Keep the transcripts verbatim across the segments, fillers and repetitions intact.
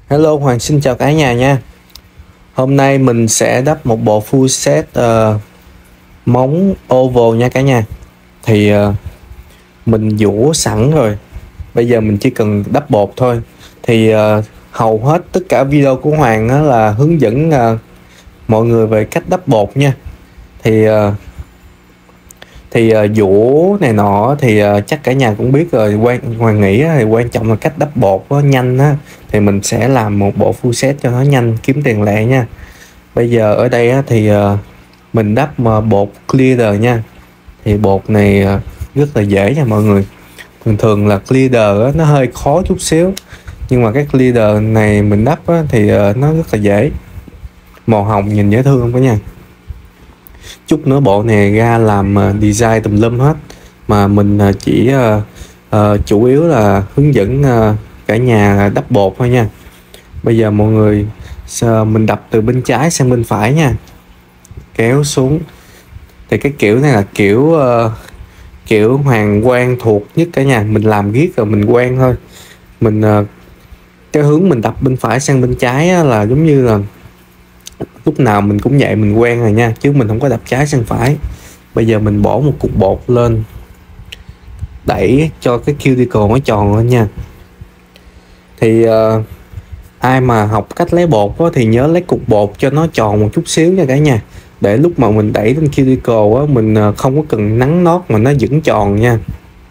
Hello Hoàng, xin chào cả nhà nha. Hôm nay mình sẽ đắp một bộ full set uh, móng oval nha cả nhà. Thì uh, mình giũ sẵn rồi, bây giờ mình chỉ cần đắp bột thôi. Thì uh, hầu hết tất cả video của Hoàng đó là hướng dẫn uh, mọi người về cách đắp bột nha. Thì uh, thì uh, giũ này nọ thì uh, chắc cả nhà cũng biết rồi. Quan Hoàng nghĩ thì quan trọng là cách đắp bột nó nhanh á, thì mình sẽ làm một bộ full set cho nó nhanh, kiếm tiền lẹ nha. Bây giờ ở đây á, thì uh, mình đắp mà bột clear nha. Thì bột này uh, rất là dễ nha mọi người. Thường thường là clear á, nó hơi khó chút xíu, nhưng mà cái clear này mình đắp á, thì uh, nó rất là dễ. Màu hồng nhìn dễ thương không cả nhà. Chút nữa bộ này ra làm uh, design tùm lum hết, mà mình uh, chỉ uh, uh, chủ yếu là hướng dẫn uh, cả nhà đắp bột thôi nha. Bây giờ mọi người uh, mình đập từ bên trái sang bên phải nha, kéo xuống. Thì cái kiểu này là kiểu uh, kiểu Hoàng quen thuộc nhất cả nhà, mình làm riết rồi mình quen thôi. Mình uh, cái hướng mình đập bên phải sang bên trái á, là giống như là lúc nào mình cũng vậy, mình quen rồi nha, chứ mình không có đập trái sang phải. Bây giờ mình bỏ một cục bột lên, đẩy cho cái cuticle nó tròn lên nha. Thì uh, ai mà học cách lấy bột đó, thì nhớ lấy cục bột cho nó tròn một chút xíu nha cả nhà, để lúc mà mình đẩy lên cuticle á, mình uh, không có cần nắn nót mà nó vẫn tròn nha.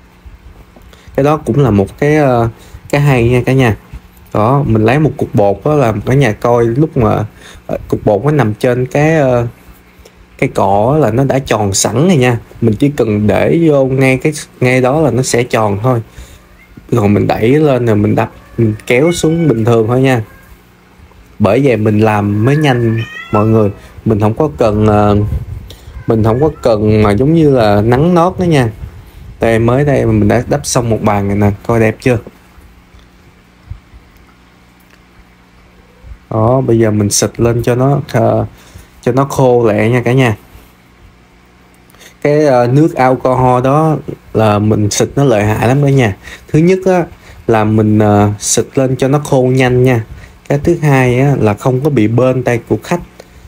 Cái đó cũng là một cái uh, cái hay nha cả nhà. Đó, mình lấy một cục bột đó, làm cả nhà coi lúc mà uh, cục bột nó nằm trên cái uh, cái cỏ là nó đã tròn sẵn rồi nha. Mình chỉ cần để vô ngay cái ngay đó là nó sẽ tròn thôi. Rồi mình đẩy lên rồi mình đập, mình kéo xuống bình thường thôi nha. Bởi vậy mình làm mới nhanh mọi người. Mình không có cần uh, mình không có cần mà giống như là nắn nót đó nha. Đây, mới đây mà mình đã đắp xong một bàn này nè, coi đẹp chưa. Đó, bây giờ mình xịt lên cho nó uh, cho nó khô lẹ nha cả nhà. Cái uh, nước alcohol đó là mình xịt nó lợi hại lắm đó nha. Thứ nhất á, là mình uh, xịt lên cho nó khô nhanh nha. Cái thứ hai á, là không có bị bơn tay của khách.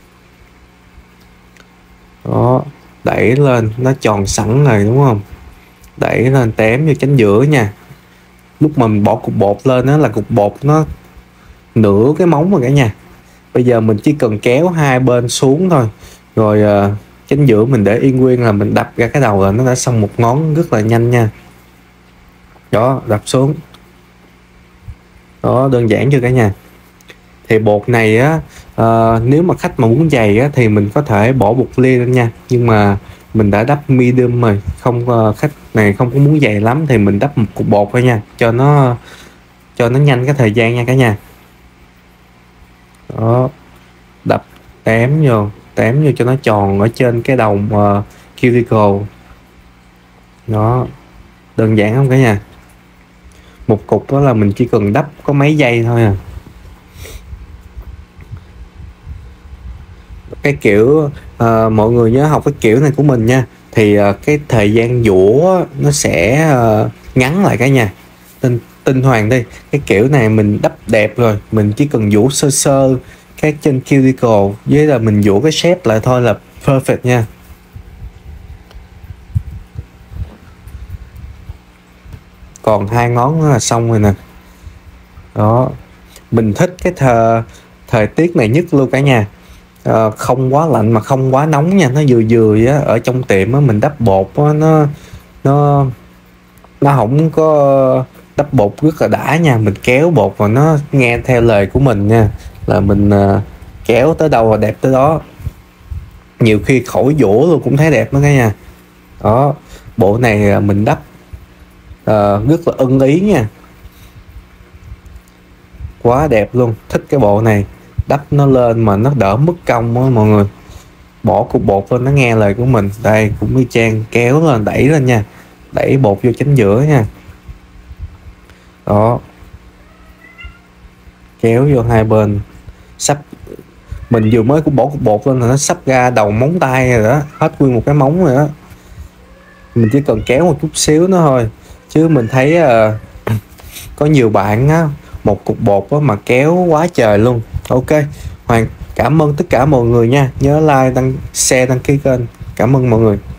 Đó, đẩy lên nó tròn sẵn rồi đúng không, đẩy lên tém vô chánh giữa nha. Lúc mà mình bỏ cục bột lên đó là cục bột nó nửa cái móng rồi cả nhà. Bây giờ mình chỉ cần kéo hai bên xuống thôi, rồi uh, chánh giữa mình để yên nguyên là mình đập ra cái đầu là nó đã xong một ngón rất là nhanh nha. Đó, đập xuống. Đó, đơn giản chưa cả nhà. Thì bột này á, uh, nếu mà khách mà muốn dày á, thì mình có thể bỏ bột ly lên nha. Nhưng mà mình đã đắp medium rồi, không uh, khách này không có muốn dày lắm thì mình đắp một cục bột thôi nha, cho nó cho nó nhanh cái thời gian nha cả nhà. Đó, đập tém vô, tém vô cho nó tròn ở trên cái đầu uh, cuticle. Đó, đơn giản không cả nhà. Một cục đó là mình chỉ cần đắp có mấy giây thôi à. Cái kiểu uh, mọi người nhớ học cái kiểu này của mình nha, thì uh, cái thời gian giũ nó sẽ uh, ngắn lại cả nhà. Tin tin Hoàng đi, cái kiểu này mình đắp đẹp rồi, mình chỉ cần giũ sơ sơ cái trên cuticle với là mình giũ cái shape lại thôi là perfect nha. Còn hai ngón nữa là xong rồi nè. Đó, mình thích cái thời thời tiết này nhất luôn cả nhà. À, không quá lạnh mà không quá nóng nha, nó vừa vừa á. Ở trong tiệm á, mình đắp bột á, nó nó nó không có đắp bột rất là đã nha. Mình kéo bột và nó nghe theo lời của mình nha, là mình uh, kéo tới đâu là đẹp tới đó. Nhiều khi khỏi vỗ luôn cũng thấy đẹp đó cả nhà. Đó, bộ này mình đắp uh, rất là ưng ý nha, quá đẹp luôn, thích cái bộ này. Đắp nó lên mà nó đỡ mất công đó mọi người. Bỏ cục bột lên nó nghe lời của mình. Đây cũng y chang, kéo lên đẩy lên nha, đẩy bột vô chánh giữa nha. Đó, kéo vô hai bên. Sắp mình vừa mới cũng bỏ cục bột lên là nó sắp ra đầu móng tay rồi đó, hết nguyên một cái móng rồi đó. Mình chỉ cần kéo một chút xíu nữa thôi, chứ mình thấy uh, có nhiều bạn á một cục bột á mà kéo quá trời luôn. Ok, Hoàng cảm ơn tất cả mọi người nha, nhớ like, đăng share, đăng ký kênh. Cảm ơn mọi người.